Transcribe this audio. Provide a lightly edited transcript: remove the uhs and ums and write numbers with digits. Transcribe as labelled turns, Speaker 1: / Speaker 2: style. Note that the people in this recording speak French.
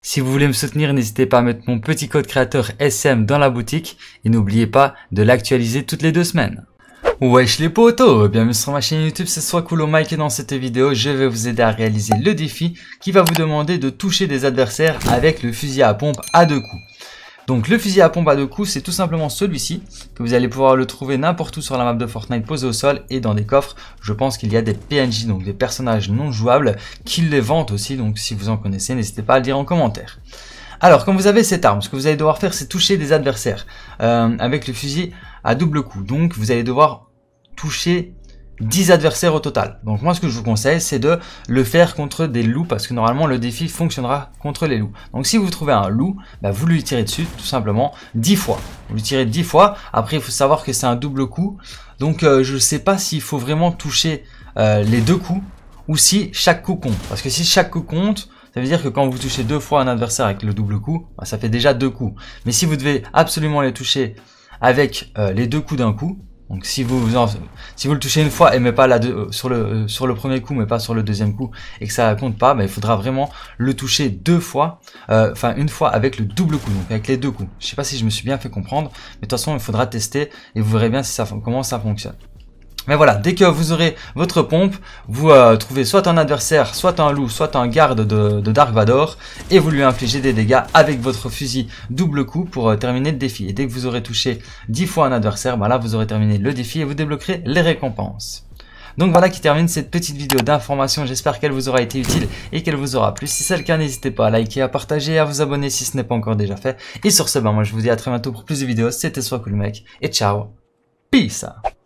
Speaker 1: Si vous voulez me soutenir, n'hésitez pas à mettre mon petit code créateur SM dans la boutique et n'oubliez pas de l'actualiser toutes les 2 semaines. Wesh les potos, bienvenue sur ma chaîne YouTube, c'est SoisCoolOhMike et dans cette vidéo, je vais vous aider à réaliser le défi qui va vous demander de toucher des adversaires avec le fusil à pompe à 2 coups. Donc le fusil à pompe à 2 coups, c'est tout simplement celui-ci, que vous allez pouvoir le trouver n'importe où sur la map de Fortnite posé au sol et dans des coffres. Je pense qu'il y a des PNJ, donc des personnages non jouables, qui les vendent aussi, donc si vous en connaissez, n'hésitez pas à le dire en commentaire. Alors, quand vous avez cette arme, ce que vous allez devoir faire, c'est toucher des adversaires avec le fusil à double coup. Donc vous allez devoir toucher 10 adversaires au total. Donc moi ce que je vous conseille c'est de le faire contre des loups parce que normalement le défi fonctionnera contre les loups. Donc si vous trouvez un loup, vous lui tirez dessus tout simplement 10 fois. Vous lui tirez 10 fois, après il faut savoir que c'est un double coup. Donc je ne sais pas s'il faut vraiment toucher les 2 coups ou si chaque coup compte. Parce que si chaque coup compte, ça veut dire que quand vous touchez 2 fois un adversaire avec le double coup, ça fait déjà 2 coups. Mais si vous devez absolument les toucher avec les 2 coups d'un coup, donc si vous le touchez une fois et mais pas sur le premier coup mais pas sur le deuxième coup et que ça compte pas, il faudra vraiment le toucher 2 fois, une fois avec le double coup, donc avec les 2 coups. Je sais pas si je me suis bien fait comprendre, mais de toute façon il faudra tester et vous verrez bien si comment ça fonctionne. Mais voilà, dès que vous aurez votre pompe, vous trouvez soit un adversaire, soit un loup, soit un garde de Dark Vador et vous lui infligez des dégâts avec votre fusil double coup pour terminer le défi. Et dès que vous aurez touché 10 fois un adversaire, là vous aurez terminé le défi et vous débloquerez les récompenses. Donc voilà qui termine cette petite vidéo d'information, j'espère qu'elle vous aura été utile et qu'elle vous aura plu. Si c'est le cas, n'hésitez pas à liker, à partager et à vous abonner si ce n'est pas encore déjà fait. Et sur ce, moi je vous dis à très bientôt pour plus de vidéos, c'était SoisCoolOhMike et ciao, peace.